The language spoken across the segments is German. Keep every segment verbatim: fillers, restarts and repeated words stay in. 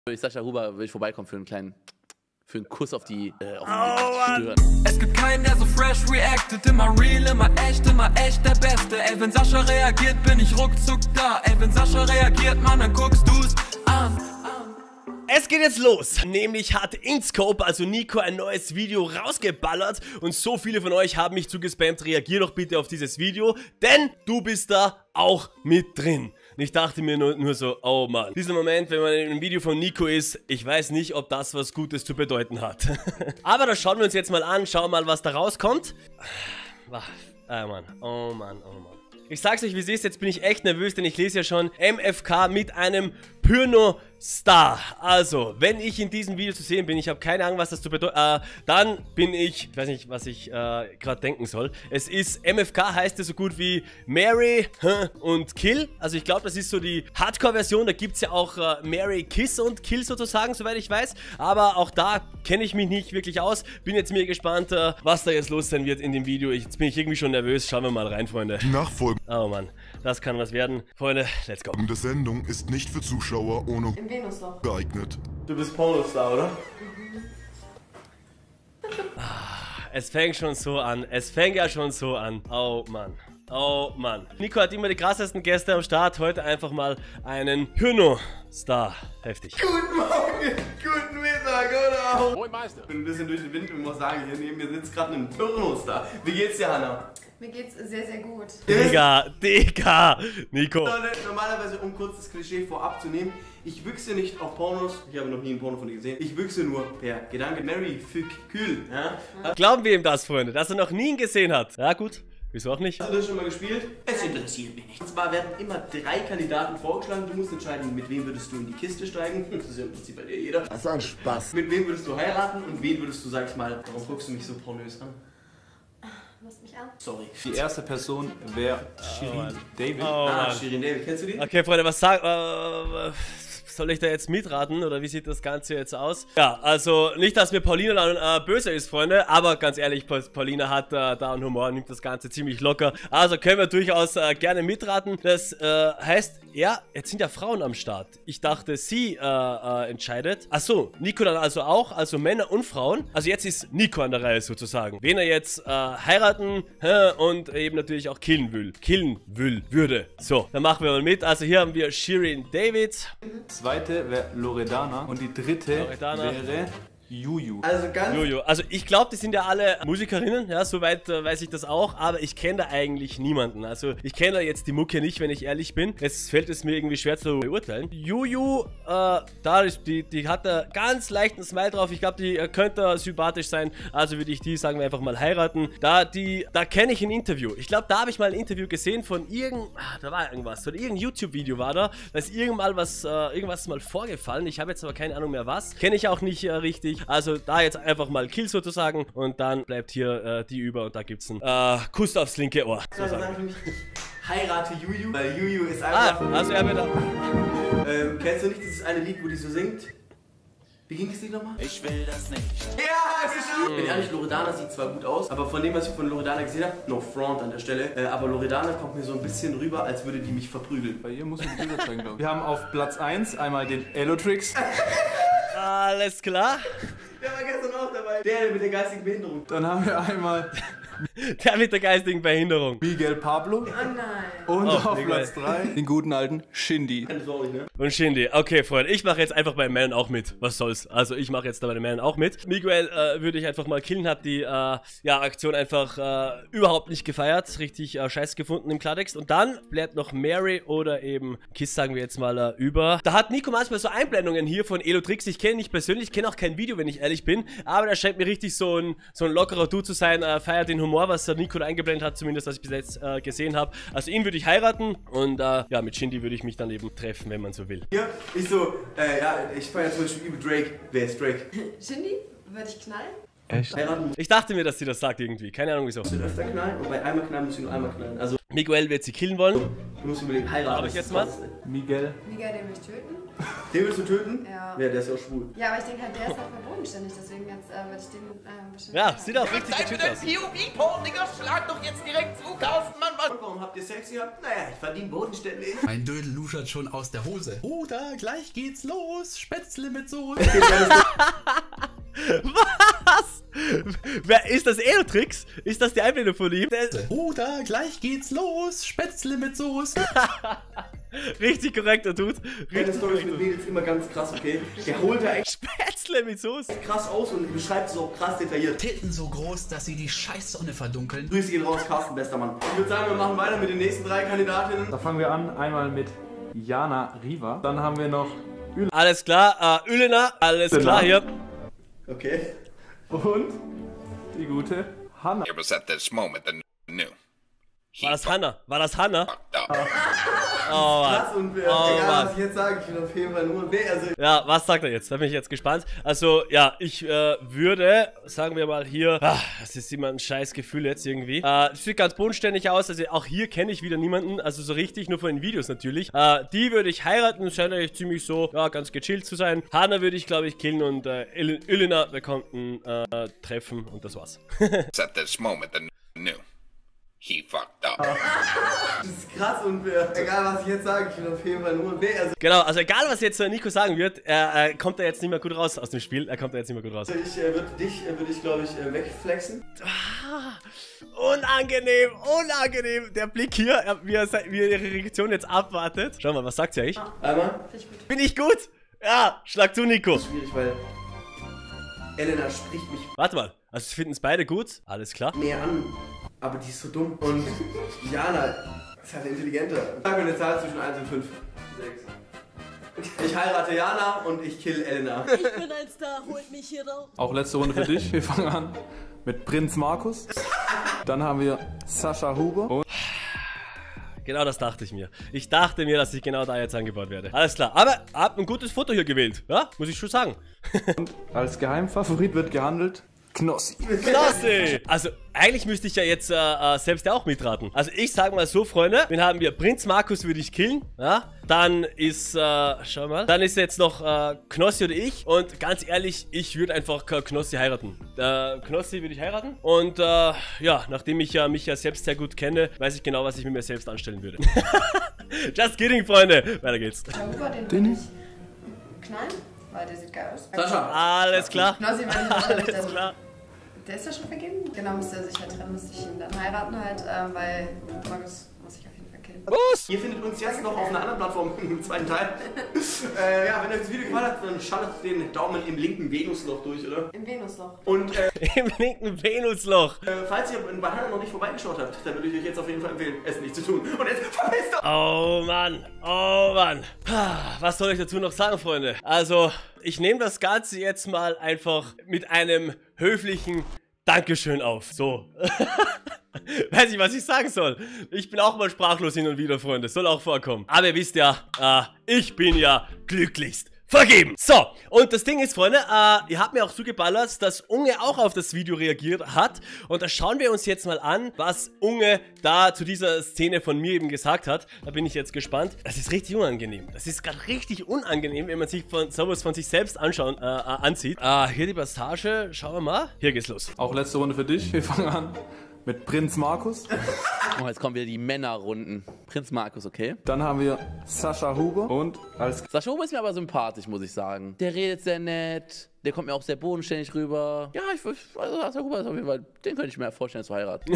Ich Sascha Huber, will ich vorbeikommen für einen kleinen, für einen Kuss auf die, äh, auf die Stirn. Es gibt keinen, der so fresh reactet, immer real, immer echt, immer echt der Beste. Ey, wenn Sascha reagiert, bin ich ruckzuck da. Ey, wenn Sascha reagiert, Mann, dann guckst du's an. Es geht jetzt los, nämlich hat Inkscope, also Nico, ein neues Video rausgeballert und so viele von euch haben mich zugespammt, reagier doch bitte auf dieses Video, denn du bist da auch mit drin. Und ich dachte mir nur, nur so, oh Mann, dieser Moment, wenn man in einem Video von Nico ist, ich weiß nicht, ob das was Gutes zu bedeuten hat. Aber das schauen wir uns jetzt mal an, schauen mal, was da rauskommt. Ah, Mann, oh Mann, oh Mann. Ich sag's euch, wie es ist, jetzt bin ich echt nervös, denn ich lese ja schon M F K mit einem Pornostar. Also, wenn ich in diesem Video zu sehen bin, ich habe keine Ahnung, was das zu bedeuten, äh, dann bin ich, ich weiß nicht, was ich äh, gerade denken soll. Es ist, M F K heißt es so gut wie Marry und Kill. Also ich glaube, das ist so die Hardcore-Version, da gibt es ja auch äh, Marry, Kiss und Kill sozusagen, soweit ich weiß. Aber auch da kenne ich mich nicht wirklich aus. Bin jetzt mir gespannt, äh, was da jetzt los sein wird in dem Video. Ich, jetzt bin ich irgendwie schon nervös. Schauen wir mal rein, Freunde. Die Nachfolge. Oh Mann, das kann was werden. Freunde, let's go. Die Sendung ist nicht für Zuschauer ohne Im Venusloch geeignet. Du bist Pornostar, oder? Mhm. Ah, es fängt schon so an. Es fängt ja schon so an. Oh Mann. Oh Mann. Nico hat immer die krassesten Gäste am Start. Heute einfach mal einen Pornostar. Heftig. Guten Morgen, guten Mittag, oder? Moin Meister. Ich bin ein bisschen durch den Wind und muss sagen, hier neben mir sitzt gerade ein Pornostar. Wie geht's dir, Hanna? Mir geht's sehr, sehr gut. Digga, Digga, Nico. Normalerweise, um kurz das Klischee vorab zu nehmen, ich wüchse nicht auf Pornos, ich habe noch nie einen Porno von dir gesehen, ich wüchse nur per Gedanke. Mary, Fück, Kühl, ja? Ja. Glauben wir ihm das, Freunde, dass er noch nie ihn gesehen hat? Ja gut, wieso auch nicht? Hast du das schon mal gespielt? Es interessiert mich nicht. Und zwar werden immer drei Kandidaten vorgeschlagen, du musst entscheiden, mit wem würdest du in die Kiste steigen. Das ist ja im Prinzip bei dir jeder. Das ist ein Spaß. Mit wem würdest du heiraten und wen würdest du, sag ich mal, warum guckst du mich so pornös an? Mich an. Sorry. Die erste Person wäre Shirin oh, David. Oh, ah, Shirin David, kennst du die? Okay, Freunde, was sag... Äh, soll ich da jetzt mitraten oder wie sieht das Ganze jetzt aus? Ja, also nicht, dass mir Paulina dann äh, böse ist, Freunde, aber ganz ehrlich, Paulina hat äh, da einen Humor, nimmt das Ganze ziemlich locker. Also können wir durchaus äh, gerne mitraten. Das äh, heißt, ja, jetzt sind ja Frauen am Start. Ich dachte, sie äh, äh, entscheidet. Achso, Nico dann also auch, also Männer und Frauen. Also jetzt ist Nico an der Reihe sozusagen. Wen er jetzt äh, heiraten hä, und eben natürlich auch killen will. Killen will, würde. So, dann machen wir mal mit. Also hier haben wir Shirin David. Zweite wäre Loredana und die dritte Loredana. wäre Juju. Also ganz... Juju. Also ich glaube, die sind ja alle Musikerinnen, ja, soweit äh, weiß ich das auch, aber ich kenne da eigentlich niemanden. Also ich kenne da jetzt die Mucke nicht, wenn ich ehrlich bin. Jetzt fällt es mir irgendwie schwer zu beurteilen. Juju, äh, da ist die, die hat da ganz leichten Smile drauf. Ich glaube, die äh, könnte sympathisch sein. Also würde ich die, sagen wir einfach mal, heiraten. Da die, da kenne ich ein Interview. Ich glaube, da habe ich mal ein Interview gesehen von irgend, ah, da war irgendwas, von irgendein YouTube-Video war da. Da ist irgendwann was, äh, irgendwas mal vorgefallen. Ich habe jetzt aber keine Ahnung mehr was. Kenne ich auch nicht äh, richtig. Also da jetzt einfach mal Kill sozusagen und dann bleibt hier äh, die über und da gibt's einen äh, Kuss aufs linke Ohr. Also ich heirate Juju, weil Juju ist einfach... Ah, also er wird da... Ähm, kennst du nicht dieses eine Lied, wo die so singt? Wie ging das Lied nochmal? Ich will das nicht. Ja, es ist schon. Bin ehrlich, Loredana sieht zwar gut aus, aber von dem, was ich von Loredana gesehen habe, no front an der Stelle, äh, aber Loredana kommt mir so ein bisschen rüber, als würde die mich verprügeln. Bei ihr muss man die Bilder zeigen, glaube ich. Wir haben auf Platz eins einmal den Elotrix. Alles klar. Der war gestern auch dabei. Der mit der geistigen Behinderung. Dann haben wir einmal... Der mit der geistigen Behinderung. Miguel Pablo. Oh nein. Und oh, auf Miguel. Platz drei den guten alten Shindy. Ne? Und Shindy. Okay, Freunde, ich mache jetzt einfach bei den Männern auch mit. Was soll's? Also ich mache jetzt da bei den Männern auch mit. Miguel äh, würde ich einfach mal killen. Hat die äh, ja, Aktion einfach äh, überhaupt nicht gefeiert. Richtig äh, scheiße gefunden im Klartext. Und dann bleibt noch Mary oder eben Kiss, sagen wir jetzt mal, äh, über. Da hat Nico manchmal so Einblendungen hier von Elotrix. Ich kenne ihn nicht persönlich, ich kenne auch kein Video, wenn ich ehrlich bin. Aber der scheint mir richtig so ein, so ein lockerer Dude zu sein. Äh, feiert den Humor, was der Nico da eingeblendet hat, zumindest was ich bis jetzt äh, gesehen habe. Also ihn würde ich heiraten und äh, ja, mit Shindy würde ich mich dann eben treffen, wenn man so will. Ja, ich so, äh, ja, ich feiere zum Beispiel über Drake. Wer ist Drake? Shindy? Würde ich knallen? Echt? Heiraten. Ich dachte mir, dass sie das sagt irgendwie. Keine Ahnung wieso. Du musst öfter knallen und bei einmal knallen musst du nur einmal knallen. Also, Miguel wird sie killen wollen. du musst unbedingt heiraten. Darf ich jetzt mal? Miguel. Miguel, den will ich töten. Den willst du töten? Ja. Ja, der ist ja auch schwul. Ja, aber ich denke halt, der ist halt verbodenständig, deswegen jetzt äh, würde ich den äh, bestimmt. Ja, sieht auch richtig der Typ aus. P O V-Porn, Digga, schlag doch jetzt direkt zu, Carsten, Mann, was? Und warum habt ihr Sex gehabt? Naja, ich verdiene bodenständig. Mein Dödel luschert schon aus der Hose. Oder gleich geht's los, Spätzle mit Soße. Was? Wer ist das Elotrix? Ist das die Einblendung von ihm? Der Oder gleich geht's los, Spätzle mit Soße. richtig korrekter Dude. Meine Richtig Story mit korrekter. Mädels immer ganz krass, okay? Der holt da echt Spätzle mit Soße. krass aus und beschreibt es auch krass detailliert. Titten so groß, dass sie die Scheißsonne verdunkeln. Grüße gehen raus, Carsten, bester Mann. Ich würde sagen, wir machen weiter mit den nächsten drei Kandidatinnen. Da fangen wir an, einmal mit Jana Riva. Dann haben wir noch Alles klar, äh, Ülena, alles klar hier. Okay. und die gute Hanna. It was at this moment that I knew. War das Hanna? War das Hanna? Fucked up. Oh, Mann. Krass und äh, Oh, egal, Mann. was ich jetzt sage, ich bin auf jeden Fall nur. Nee, also. Ja, was sagt er jetzt? Da bin ich jetzt gespannt. Also, ja, ich äh, würde, sagen wir mal hier, ach, das ist immer ein scheiß Gefühl jetzt irgendwie. Äh, sieht ganz bodenständig aus, also auch hier kenne ich wieder niemanden, also so richtig, nur von den Videos natürlich. Äh, die würde ich heiraten, scheint eigentlich ziemlich so, ja, ganz gechillt zu sein. Hanna würde ich, glaube ich, killen und äh, Ülena, wir konnten äh, treffen und das war's. It's at this moment that I knew. He fucked up. Das ist krass und äh, egal, was ich jetzt sage, ich bin auf jeden Fall nur. Nee, also. Genau, also egal, was jetzt äh, Nico sagen wird, er äh, kommt da jetzt nicht mehr gut raus aus dem Spiel. Er kommt da jetzt nicht mehr gut raus. Ich äh, würde dich, äh, würde ich glaube ich, äh, wegflexen. Ah, unangenehm, unangenehm. Der Blick hier, er- wie er, se- wie er ihre Reaktion jetzt abwartet. Schau mal, was sagt sie eigentlich? Einmal. Finde ich gut. Bin ich gut? Ja, schlag zu, Nico. Schwierig, weil Elena spricht mich Warte mal, also sie finden es beide gut. Alles klar. mehr an, aber die ist so dumm. Und Jana ist halt intelligenter. Sag mir eine Zahl zwischen eins und fünf. sechs. Ich heirate Jana und ich kill Elena. Ich bin ein Star, holt mich hier raus. Auch letzte Runde für dich. Wir fangen an mit Prinz Markus. Dann haben wir Sascha Huber. Und Genau das dachte ich mir. Ich dachte mir, dass ich genau da jetzt angebaut werde. Alles klar, aber hab ein gutes Foto hier gewählt. Ja, muss ich schon sagen. als Geheimfavorit wird gehandelt Knossi. Klasse! Also, eigentlich müsste ich ja jetzt äh, äh, selbst ja auch mitraten. Also, ich sage mal so, Freunde. Wen haben wir? Prinz Markus würde ich killen. Ja? Dann ist, äh, schau mal. Dann ist jetzt noch äh, Knossi oder ich. Und ganz ehrlich, ich würde einfach äh, Knossi heiraten. Äh, Knossi würde ich heiraten. Und äh, ja, nachdem ich ja mich ja selbst sehr gut kenne, weiß ich genau, was ich mit mir selbst anstellen würde. Just kidding, Freunde. Weiter geht's. Darüber, den würde ich knallen, weil der sieht geil aus. Sascha. Alles klar. Knossi, wenn ich wahrscheinlich Alles dann. klar. Der ist ja schon vergeben. Genau, müsste er sich halt trennen, müsste ich ihn dann heiraten halt, ähm, weil Markus muss ich auf jeden Fall killen. Was? Ihr findet uns jetzt noch auf einer anderen Plattform im zweiten Teil. äh, ja, wenn euch das Video gefallen hat, dann schaltet den Daumen im linken Venusloch durch, oder? Im Venusloch. Und äh, Im linken Venusloch. äh, falls ihr bei Hannah noch nicht vorbeigeschaut habt, dann würde ich euch jetzt auf jeden Fall empfehlen, es nicht zu tun. Und jetzt verpisst euch! Oh Mann, oh Mann. Was soll ich dazu noch sagen, Freunde? Also, ich nehme das Ganze jetzt mal einfach mit einem höflichen Dankeschön auf. So. Weiß nicht, was ich sagen soll. Ich bin auch mal sprachlos hin und wieder, Freunde. Soll auch vorkommen. Aber ihr wisst ja, äh, ich bin ja glücklichst vergeben. So, und das Ding ist, Freunde, äh, ihr habt mir auch zugeballert, dass Unge auch auf das Video reagiert hat. Und da schauen wir uns jetzt mal an, was Unge da zu dieser Szene von mir eben gesagt hat. Da bin ich jetzt gespannt. Das ist richtig unangenehm. Das ist gerade richtig unangenehm, wenn man sich von sowas von sich selbst anschauen, äh, äh, ansieht. Äh, hier die Passage, schauen wir mal. Hier geht's los. Auch letzte Runde für dich. Wir fangen an mit Prinz Markus. Oh, jetzt kommen wieder die Männerrunden. Prinz Markus, okay. Dann haben wir Sascha Huber. Und als Sascha Huber ist mir aber sympathisch, muss ich sagen. Der redet sehr nett. Der kommt mir auch sehr bodenständig rüber. Ja, ich würde, also Sascha Huber ist auf jeden Fall, den könnte ich mir vorstellen zu heiraten.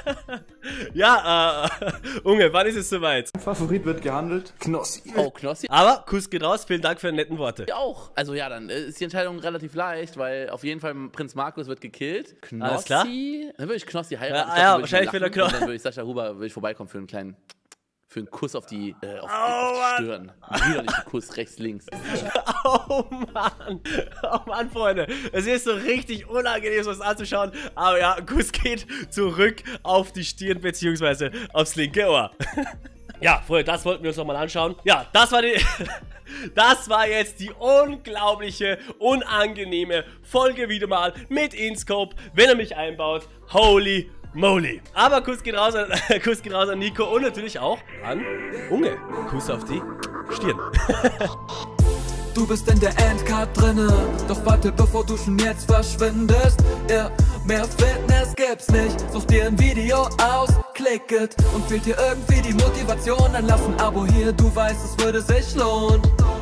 Ja, äh, Unge, wann ist es soweit? Favorit wird gehandelt Knossi. Oh, Knossi? Aber, Kuss geht raus, vielen Dank für die netten Worte. Ja, auch. Also ja, dann äh, ist die Entscheidung relativ leicht, weil auf jeden Fall Prinz Markus wird gekillt. Knossi? Alles klar. Dann würde ich Knossi heiraten. Ja, Ich glaub, ja, dann würde ich wahrscheinlich lachen will er Kno- und dann würde ich Sascha Huber würde ich vorbeikommen für einen kleinen, für einen Kuss auf die, äh, auf Oh, die Mann. Stirn. Ein widerlichen Kuss rechts, links. Oh Mann, oh Mann, Freunde. Es ist so richtig unangenehm, sowas anzuschauen. Aber ja, Kuss geht zurück auf die Stirn beziehungsweise aufs linke Ohr. Ja, Freunde, das wollten wir uns nochmal anschauen. Ja, das war die... Das war jetzt die unglaubliche, unangenehme Folge wieder mal mit InScope, wenn er mich einbaut. Holy moly. Aber Kuss geht raus an, Kuss geht raus an Nico und natürlich auch an Unge. Kuss auf die Stirn. Du bist in der Endcard drinne, doch warte, bevor du schon jetzt verschwindest. Ja, mehr Fitness gibt's nicht, such dir ein Video aus, klick it. Und fehlt dir irgendwie die Motivation, dann lass ein Abo hier, du weißt, es würde sich lohnen.